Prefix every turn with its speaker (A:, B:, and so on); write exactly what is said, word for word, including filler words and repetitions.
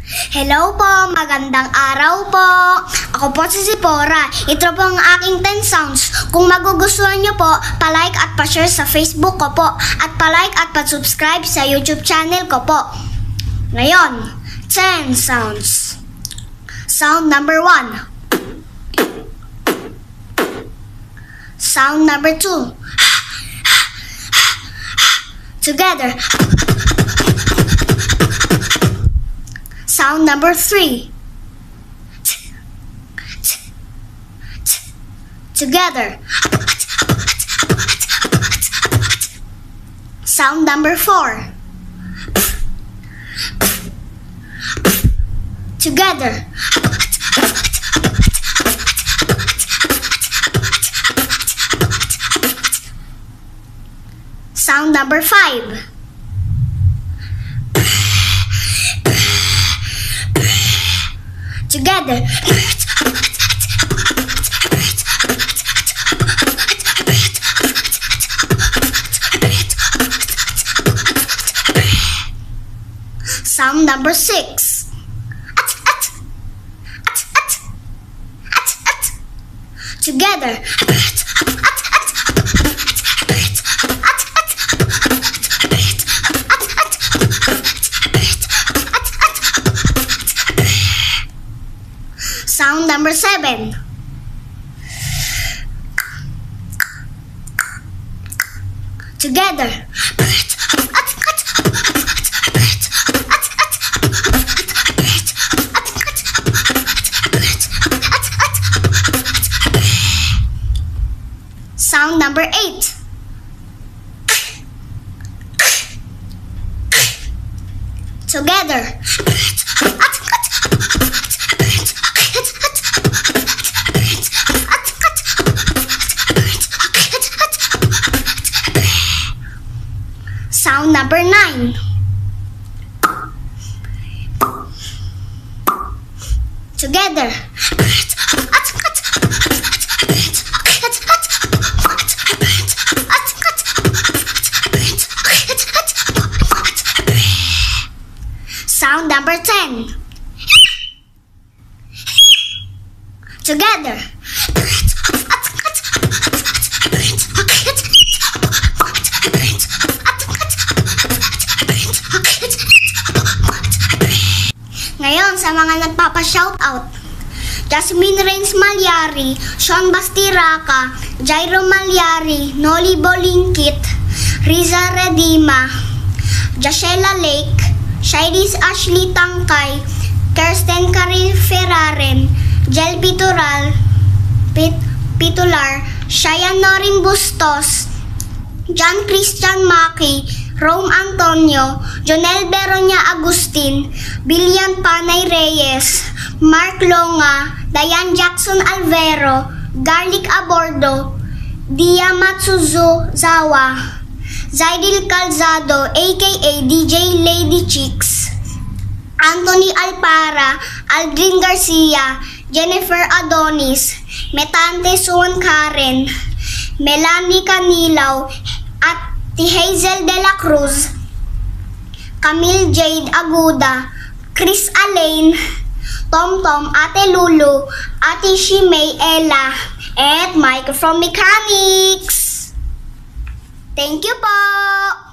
A: Hello po, magandang araw po. Ako po si Zipporah. Ito po ang aking ten sounds. Kung magugustuhan nyo po, palike at pa-share sa Facebook ko po. At palike at pa-subscribe sa YouTube channel ko po. Ngayon, ten sounds. Sound number one. Sound number two. Together. Sound number three. Together. Sound number four. Together. Sound number five. Together. Sound number six. Together. Sound number seven. Together. Sound number eight. Together. Sound number nine. Together. Sound number ten. Together. Ngayon, sa mga nagpapa-shoutout, Jasmine Rains Malyari, Sean Bastiraca, Jairo Malyari, Noli Bolingkit, Riza Redima, Jashela Lake, Shairis Ashley Tangkay, Kirsten Caril Ferraren, Jel Pitural, Pit, Pitular, Shayan Norin Bustos, John Christian Maki, Rome Antonio, Jonel Beronia Agustin, Billian Panay Reyes, Mark Longa, Diane Jackson Alvero, Garlic Abordo, Dia Matsuzawa, Zaidil Calzado aka D J Lady Chicks, Anthony Alpara, Aldrin Garcia, Jennifer Adonis, Metante Suan Karen, Melanie Canilaw, at Ti Hazel De La Cruz, Camille Jade Aguda, Chris Alain, Tom Tom, Ate Lulu, Ate Shimei Ella, and Microphone Mechanics. Thank you po!